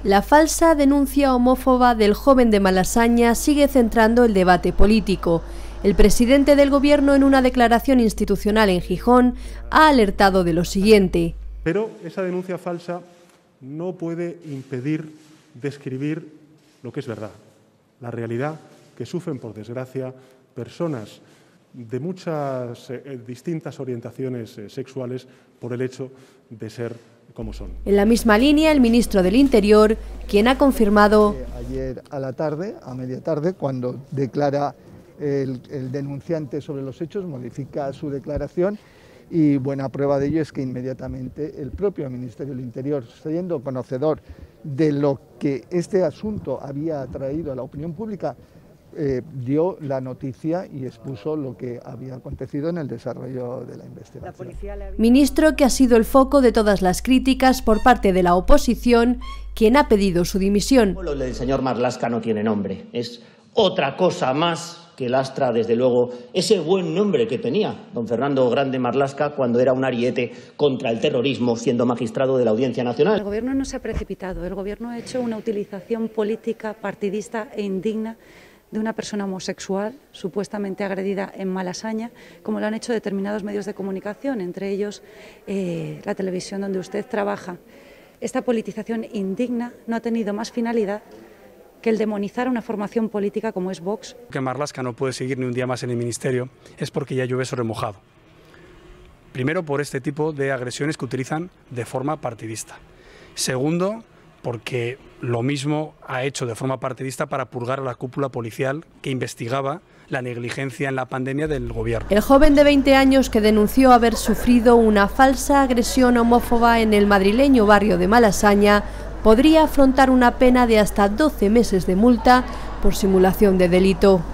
La falsa denuncia homófoba del joven de Malasaña sigue centrando el debate político. El presidente del Gobierno, en una declaración institucional en Gijón, ha alertado de lo siguiente. Pero esa denuncia falsa no puede impedir describir lo que es verdad, la realidad que sufren, por desgracia, personas de muchas distintas orientaciones sexuales por el hecho de ser como son. En la misma línea, el ministro del Interior, quien ha confirmado... Ayer a la tarde, a media tarde, cuando declara el denunciante sobre los hechos, modifica su declaración y buena prueba de ello es que inmediatamente el propio Ministerio del Interior, siendo conocedor de lo que este asunto había traído a la opinión pública, dio la noticia y expuso lo que había acontecido en el desarrollo de la investigación. Ministro que ha sido el foco de todas las críticas por parte de la oposición, quien ha pedido su dimisión. Lo del señor Marlaska no tiene nombre, es otra cosa más que lastra, desde luego, ese buen nombre que tenía don Fernando Grande Marlaska cuando era un ariete contra el terrorismo, siendo magistrado de la Audiencia Nacional. El Gobierno no se ha precipitado, el Gobierno ha hecho una utilización política, partidista e indigna de una persona homosexual supuestamente agredida en Malasaña, como lo han hecho determinados medios de comunicación, entre ellos la televisión donde usted trabaja. Esta politización indigna no ha tenido más finalidad que el demonizar a una formación política como es Vox. Que Marlaska no puede seguir ni un día más en el Ministerio es porque ya llueve sobre mojado. Primero, por este tipo de agresiones que utilizan de forma partidista. Segundo, porque lo mismo ha hecho de forma partidista para purgar a la cúpula policial que investigaba la negligencia en la pandemia del Gobierno. El joven de 20 años que denunció haber sufrido una falsa agresión homófoba en el madrileño barrio de Malasaña podría afrontar una pena de hasta 12 meses de multa por simulación de delito.